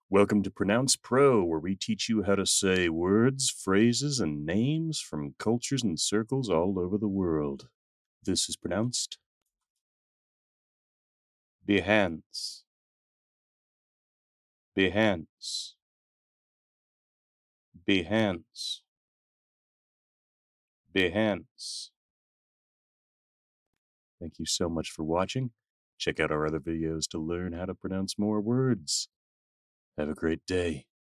Welcome to Pronounce Pro, where we teach you how to say words, phrases, and names from cultures and circles all over the world. This is pronounced Behance, Behance, Behance, Behance. Thank you so much for watching. Check out our other videos to learn how to pronounce more words. Have a great day.